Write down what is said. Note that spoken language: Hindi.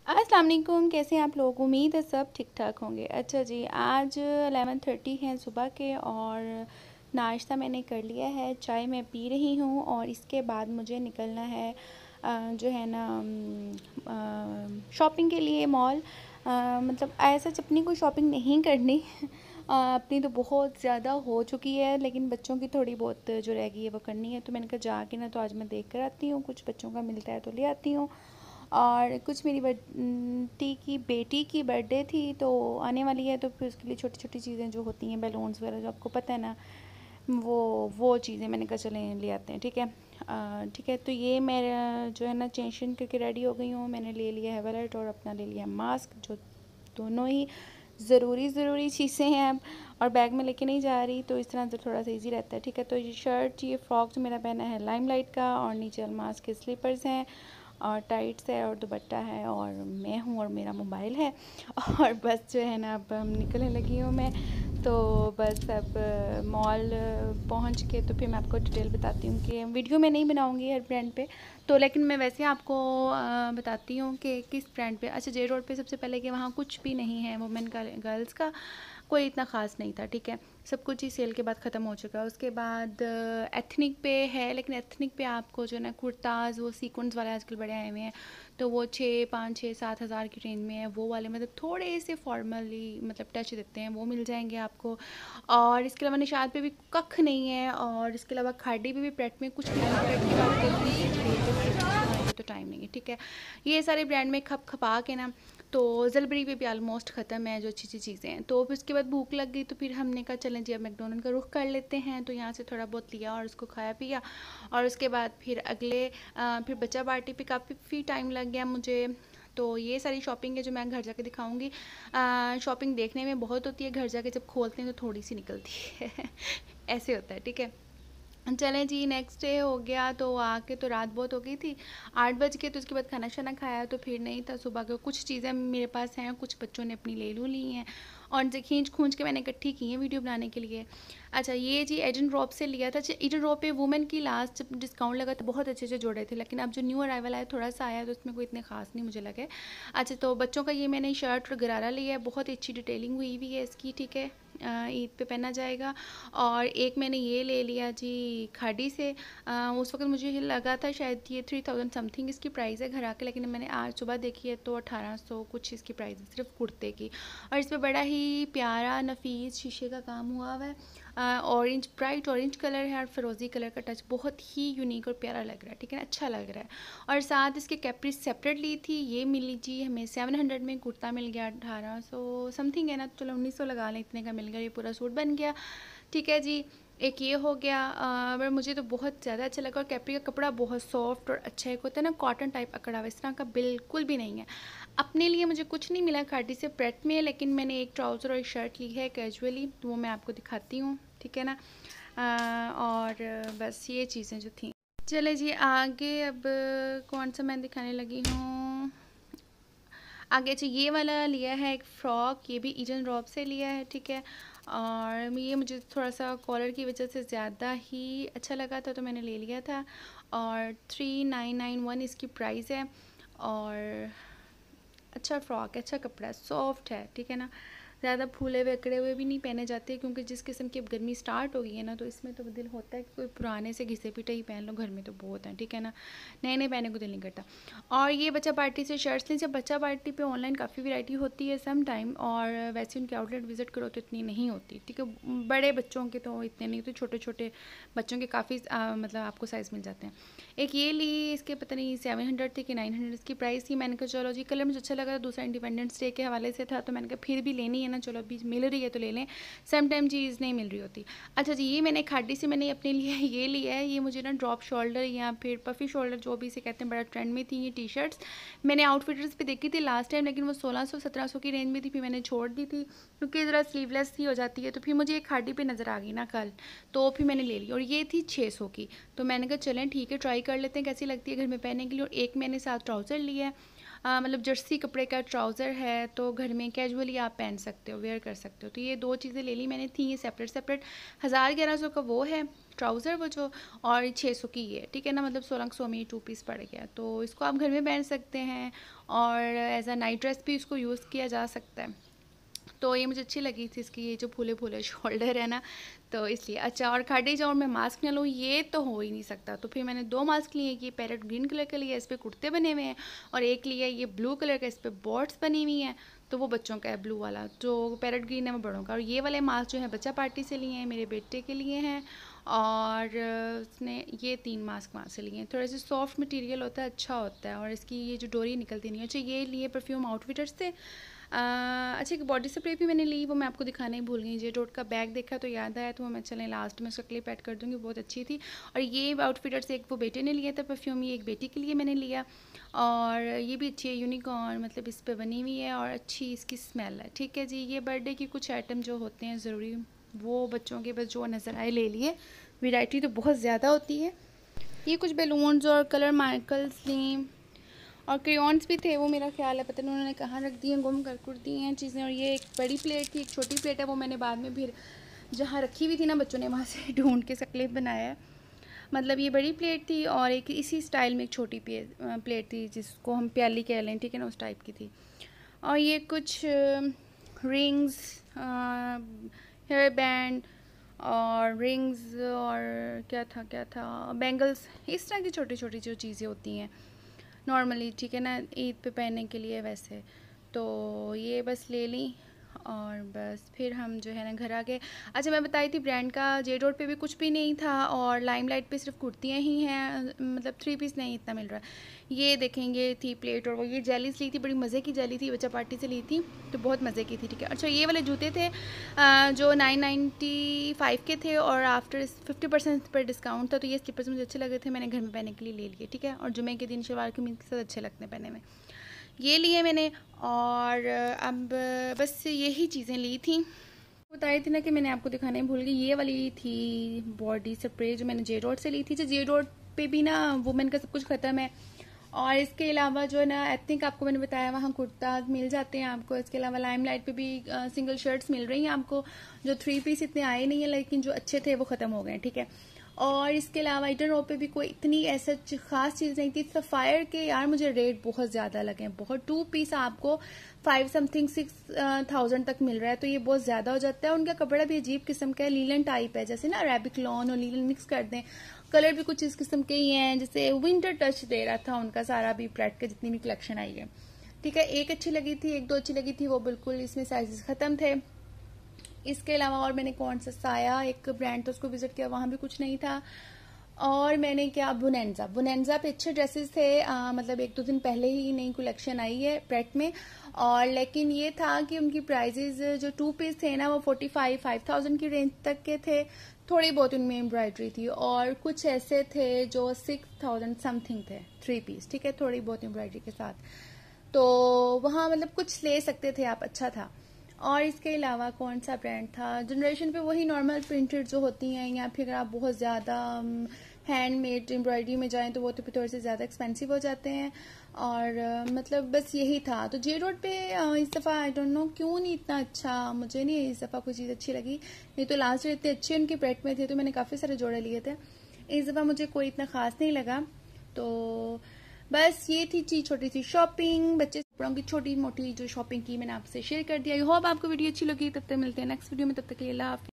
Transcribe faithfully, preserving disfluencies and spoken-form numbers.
अस्सलाम वालेकुम, कैसे हैं आप लोग। उम्मीद है सब ठीक ठाक होंगे। अच्छा जी, आज एलेवन थर्टी है सुबह के और नाश्ता मैंने कर लिया है, चाय मैं पी रही हूँ और इसके बाद मुझे निकलना है अ, जो है ना शॉपिंग के लिए मॉल। अ, मतलब ऐसा अपनी कोई शॉपिंग नहीं करनी अ, अपनी तो बहुत ज़्यादा हो चुकी है, लेकिन बच्चों की थोड़ी बहुत जो रह गई है वो करनी है। तो मैंने कहा जाके ना तो आज मैं देख कर आती हूँ, कुछ बच्चों का मिलता है तो ले आती हूँ। और कुछ मेरी बेटी की बेटी की बर्थडे थी तो आने वाली है, तो फिर उसके लिए छोटी छोटी चीज़ें जो होती हैं, बैलून्स वगैरह, जो आपको पता है ना, वो वो चीज़ें मैंने कहा चलें ले आते हैं। ठीक है, अ, ठीक है। तो ये मेरा जो है ना चेंशन करके रेडी हो गई हूँ। मैंने ले लिया है वॉलेट और अपना ले लिया मास्क, जो दोनों ही ज़रूरी ज़रूरी चीज़ें हैं अब, और बैग में लेके नहीं जा रही, तो इस तरह से थोड़ा सा इजी रहता है। ठीक है, तो ये शर्ट, ये फ्रॉक जो मेरा पहना है लाइमलाइट का, और नीचे अलमास के स्लीपर्स हैं और टाइट्स है और दुपट्टा है और मैं हूँ और मेरा मोबाइल है और बस जो है ना अब हम निकलने लगी हूँ मैं। तो बस अब मॉल पहुँच के तो फिर मैं आपको डिटेल बताती हूँ कि वीडियो मैं नहीं बनाऊँगी हर ब्रांड पे, तो लेकिन मैं वैसे आपको अ, बताती हूँ कि किस ब्रांड पे। अच्छा, जे रोड पे सबसे पहले कि वहाँ कुछ भी नहीं है वुमेन का, गर्ल्स का कोई इतना ख़ास नहीं था। ठीक है, सब कुछ ही सेल के बाद ख़त्म हो चुका है। उसके बाद एथनिक पे है, लेकिन एथनिक पे आपको जो है ना कुर्ताज़ वो सीक्वेंस वाले आजकल बड़े आए हुए हैं, तो वो छः पाँच छः सात हज़ार की रेंज में है। वो वाले मतलब थोड़े से फॉर्मली मतलब टच देते हैं, वो मिल जाएंगे आपको। और इसके अलावा निशात पे भी कख नहीं है, और इसके अलावा खाड़ी पे भी प्रेट में कुछ नहीं है। प्रेट की बात करूँगी तो टाइम नहीं है। ठीक है, ये सारे ब्रांड में खप खपा के ना, तो जलबरी पे भी ऑलमोस्ट ख़त्म है जो अच्छी अच्छी चीज़ें हैं। तो फिर उसके बाद भूख लग गई, तो फिर हमने कहा चलें जी अब मैकडोनल्ड का रुख कर लेते हैं। तो यहाँ से थोड़ा बहुत लिया और उसको खाया पिया, और उसके बाद फिर अगले आ, फिर बच्चा पार्टी पे काफ़ी टाइम लग गया मुझे। तो ये सारी शॉपिंग है जो मैं घर जाके दिखाऊंगी। शॉपिंग देखने में बहुत होती है, घर जाके जब खोलते हैं तो थोड़ी सी निकलती है ऐसे होता है। ठीक है, चलें जी, नेक्स्ट डे हो गया, तो आके तो रात बहुत हो गई थी, आठ बज के। तो उसके बाद खाना शाना खाया तो फिर नहीं था सुबह का। कुछ चीज़ें मेरे पास हैं, कुछ बच्चों ने अपनी ले लू ली हैं, और जो खींच खूंच के मैंने इकट्ठी की हैं वीडियो बनाने के लिए। अच्छा, ये जी एजन ड्रॉप से लिया था। एजन ड्रॉप पे वुमेन की लास्ट जब डिस्काउंट लगा तो बहुत अच्छे अच्छे जोड़े थे, लेकिन अब जो न्यू अराइवल आया थोड़ा सा आया तो उसमें कोई इतने खास नहीं मुझे लगे। अच्छा, तो बच्चों का ये मैंने शर्ट और गरारा लिया है, बहुत अच्छी डिटेलिंग हुई हुई है इसकी। ठीक है, ईद पे पहना जाएगा। और एक मैंने ये ले लिया जी खाड़ी से। आ, उस वक्त मुझे लगा था शायद ये थ्री थाउजेंड समथिंग इसकी प्राइस है घर आके, लेकिन मैंने आज सुबह देखी है तो अठारह सौ कुछ इसकी प्राइस है सिर्फ कुर्ते की। और इस पर बड़ा ही प्यारा नफीस शीशे का काम हुआ हुआ है, ऑरेंज, ब्राइट ऑरेंज कलर है और फिरोजी कलर का टच, बहुत ही यूनिक और प्यारा लग रहा है। ठीक है ना, अच्छा लग रहा है। और साथ इसके कैप्रीज सेपरेट ली थी, ये मिली जी हमें सेवन हंड्रेड में, कुर्ता मिल गया अठारह सौ समथिंग है ना, चलो उन्नीस सौ लगा लें, इतने का मिल गया, ये पूरा सूट बन गया। ठीक है जी, एक ये हो गया। पर मुझे तो बहुत ज़्यादा अच्छा लगा, और कैप्री का कपड़ा बहुत सॉफ्ट और अच्छा है, होता है ना कॉटन टाइप अकड़ा हुआ, इस तरह का बिल्कुल भी नहीं है। अपने लिए मुझे कुछ नहीं मिला खाटी से प्रेट में, लेकिन मैंने एक ट्राउज़र और एक शर्ट ली है कैजुअली, तो वो मैं आपको दिखाती हूँ। ठीक है ना, आ, और बस ये चीज़ें जो थी। चले जी आगे, अब कौन सा मैं दिखाने लगी हूँ आगे। अच्छा, ये वाला लिया है एक फ़्रॉक, ये भी ईजन रॉब से लिया है। ठीक है, और ये मुझे थोड़ा सा कॉलर की वजह से ज़्यादा ही अच्छा लगा था तो मैंने ले लिया था, और थ्री नाइन नाइन वन इसकी प्राइस है। और अच्छा फ़्रॉक है, अच्छा कपड़ा है, सॉफ्ट है। ठीक है ना, ज़्यादा फूले हुए अकड़े हुए भी नहीं पहने जाते, क्योंकि जिस किस्म की अब गर्मी स्टार्ट हो गई है ना, तो इसमें तो दिल होता है कि कोई पुराने से घिसे पिटे ही पहन लो, घर में तो बहुत हैं। ठीक है ना, नए नए पहनने को दिल नहीं करता। और ये बच्चा पार्टी से शर्ट्स ली। जब बच्चा पार्टी पे ऑनलाइन काफ़ी वैरायटी होती है सम टाइम, और वैसे उनके आउटलेट विजिट करो तो इतनी नहीं होती। ठीक है, बड़े बच्चों के तो इतने नहीं होते, छोटे छोटे बच्चों के काफ़ी मतलब आपको साइज़ मिल जाते हैं। एक ये ली, इसके पता नहीं सेवन हंड्रेड थी कि नाइन हंड्रेड इसकी प्राइस थी। मैंने कहा चलो जी, कलर मुझे अच्छा लगा, दूसरा इंडिपेंडेंस डे के हवाले से था, तो मैंने कहा फिर भी लेनी है ना, चलो अभी मिल रही है तो ले लें, सम टाइम चीज़ नहीं मिल रही होती। अच्छा जी, ये मैंने खाड़ी से मैंने अपने लिए ये लिया है, ये मुझे ना ड्रॉप शोल्डर या फिर पफ़ी शोल्डर जो भी इसे कहते हैं, बड़ा ट्रेंड में थी ये टी शर्ट्स। मैंने आउटफिटर्स पे देखी थी लास्ट टाइम, लेकिन वो सोलह सौ सत्रह सौ की रेंज में थी, फिर मैंने छोड़ दी थी क्योंकि ज़रा स्लीवलेस ही हो जाती है। तो फिर मुझे एक खाड़ी पे नज़र आ गई ना कल, तो फिर मैंने ले ली, और ये थी छः सौ की। तो मैंने कहा चलें ठीक है, ट्राई कर लेते हैं कैसी लगती है घर में पहनने के लिए। और एक मैंने साथ ट्राउज़र लिया है, आ, मतलब जर्सी कपड़े का ट्राउज़र है, तो घर में कैजुअली आप पहन सकते हो, वेयर कर सकते हो। तो ये दो चीज़ें ले ली मैंने, थी ये सेपरेट सेपरेट। हज़ार ग्यारह सौ का वो है ट्राउज़र वो जो, और छः सौ की ये, ठीक है ना, मतलब सोलह सौ में टू पीस पड़ गया। तो इसको आप घर में पहन सकते हैं और एज अ नाइट ड्रेस भी इसको यूज़ किया जा सकता है। तो ये मुझे अच्छी लगी थी, इसकी ये जो फूले फूले शोल्डर है ना, तो इसलिए। अच्छा, और खाड़ी जाओ मैं मास्क न लूँ, ये तो हो ही नहीं सकता। तो फिर मैंने दो मास्क लिए, ये पैरेट ग्रीन कलर का लिया, इस पर कुर्ते बने हुए हैं, और एक लिया ये ब्लू कलर का, इस पर बॉट्स बनी हुई हैं, तो वो बच्चों का है ब्लू वाला, जो पैरेट ग्रीन है वो बड़ों का। और ये वाले मास्क जो है बच्चा पार्टी से लिए हैं, मेरे बेटे के लिए हैं, और उसने ये तीन मास्क वहाँ से लिए हैं। थोड़ा सा सॉफ्ट मटेरियल होता है, अच्छा होता है, और इसकी ये जो डोरी निकलती नहीं है। अच्छा, ये लिए परफ्यूम आउटफिटर्स से। अच्छा, एक बॉडी स्प्रे भी मैंने ली, वो मैं आपको दिखाने ही भूल गई। जे डॉट का बैग देखा तो याद आया, तो वो मैं चलें लास्ट में उसका क्लिप ऐड कर दूँगी, बहुत अच्छी थी। और ये आउटफिटर्स एक वो बेटे ने लिया था परफ्यूम, ये एक बेटी के लिए मैंने लिया, और ये भी अच्छी है, यूनिकॉर्न मतलब इस पर बनी हुई है, और अच्छी इसकी स्मेल है। ठीक है जी, ये बर्थडे की कुछ आइटम जो होते हैं ज़रूरी, वो बच्चों के बस जो नज़र आए ले लिए। वैरायटी तो बहुत ज़्यादा होती है। ये कुछ बैलून्स और कलर मार्कल्स लिए, और क्रेयॉन्स भी थे, वो मेरा ख्याल है पता नहीं उन्होंने कहाँ रख दिए, गुम कर कर दी हैं चीज़ें। और ये एक बड़ी प्लेट थी, एक छोटी प्लेट है, वो मैंने बाद में फिर जहाँ रखी हुई थी ना, बच्चों ने वहाँ से ढूंढ के क्लिप बनाया है। मतलब ये बड़ी प्लेट थी, और एक इसी स्टाइल में एक छोटी प्लेट थी जिसको हम प्याली कह लें, ठीक है ना, उस टाइप की थी। और ये कुछ रिंग्स, हेयर बैंड और रिंग्स, और क्या था क्या था बैंगल्स, इस तरह की छोटी छोटी जो चीज़ें होती हैं नॉर्मली, ठीक है ना, ईद पे पहनने के लिए वैसे। तो ये बस ले ली, और बस फिर हम जो है ना घर आ गए। अच्छा, मैं बताई थी ब्रांड का, जे डॉट पे भी कुछ भी नहीं था, और लाइमलाइट पे सिर्फ कुर्तियाँ ही हैं, मतलब थ्री पीस नहीं इतना मिल रहा है। ये देखेंगे थी प्लेट, और वो ये जेलीस ली थी, बड़ी मज़े की जेली थी, बच्चा पार्टी से ली थी, तो बहुत मज़े की थी, ठीक है। अच्छा, ये वाले जूते थे जो नाइन नाइन्टी फाइव के थे, और आफ्टर फिफ्टी परसेंट पर डिस्काउंट था, तो ये स्लीपर्स मुझे अच्छे लगे थे, मैंने घर में पहनने के लिए ले लिए, ठीक है। और जुमे के दिन शलवार कमीज के साथ अच्छे लगते हैं पहने में, ये लिए मैंने। और अब बस यही चीज़ें ली थी, बताई थी ना कि मैंने आपको दिखाने भूल गई। ये वाली थी बॉडी स्प्रे जो मैंने जे डॉट से ली थी। जो जे डॉट पे भी ना वुमेन का सब कुछ ख़त्म है, और इसके अलावा जो है ना एथनिक आपको मैंने बताया वहाँ कुर्ता मिल जाते हैं आपको। इसके अलावा लाइमलाइट पे भी आ, सिंगल शर्ट्स मिल रही हैं आपको, जो थ्री पीस इतने आए नहीं है, लेकिन जो अच्छे थे वो ख़त्म हो गए, ठीक है। और इसके अलावा इधर रो पे भी कोई इतनी ऐसा खास चीज़ नहीं थी। सफ़ायर के यार मुझे रेट बहुत ज़्यादा लगे, बहुत। टू पीस आपको फाइव समथिंग सिक्स थाउजेंड तक मिल रहा है, तो ये बहुत ज़्यादा हो जाता है। उनका कपड़ा भी अजीब किस्म का है, लीलन टाइप है, जैसे ना अरेबिक लॉन और लीलन मिक्स कर दें। कलर भी कुछ इस किस्म के ही हैं, जैसे विंटर टच दे रहा था उनका सारा भी ब्रांड का जितनी भी कलेक्शन आई है, ठीक है। एक अच्छी लगी थी, एक दो अच्छी लगी थी, वो बिल्कुल इसमें साइजेस ख़त्म थे। इसके अलावा और मैंने कौन सा साया एक ब्रांड था उसको विजिट किया, वहाँ भी कुछ नहीं था। और मैंने क्या बुनेंजा बुनेंजा पे अच्छे ड्रेसेस थे, आ, मतलब एक दो दिन पहले ही नई कलेक्शन आई है प्रेट में। और लेकिन ये था कि उनकी प्राइजेज जो टू पीस थे ना वो फोर्टी फाइव फाइव थाउजेंड की रेंज तक के थे। थोड़ी बहुत उनमें एम्ब्रॉयडरी थी, और कुछ ऐसे थे जो सिक्स थाउजेंड समथिंग थे थ्री पीस, ठीक है, थोड़ी बहुत एम्ब्रॉयडरी के साथ। तो वहाँ मतलब कुछ ले सकते थे आप, अच्छा था। और इसके अलावा कौन सा ब्रांड था, जनरेशन पे वही नॉर्मल प्रिंटेड जो होती हैं, या फिर अगर आप बहुत ज़्यादा हैंडमेड एम्ब्रॉयडरी में जाएं तो वो तो थोड़े से ज़्यादा एक्सपेंसिव हो जाते हैं। और uh, मतलब बस यही था। तो जे रोड पे uh, इस दफ़ा आई डोंट नो क्यों नहीं इतना अच्छा, मुझे नहीं इस दफ़ा कोई चीज़ अच्छी लगी। नहीं तो लास्ट ईयर इतने अच्छे उनके प्रेट में थे, तो मैंने काफ़ी सारे जोड़े लिए थे। इस दफ़ा मुझे कोई इतना ख़ास नहीं लगा। तो बस ये थी चीज, छोटी सी शॉपिंग, बच्चे कपड़ों की छोटी मोटी जो शॉपिंग की मैंने आपसे शेयर कर दिया। आई होप आपको वीडियो अच्छी लगी। तब तक मिलते हैं नेक्स्ट वीडियो में, तब तक के लिए अल्लाह हाफिज़।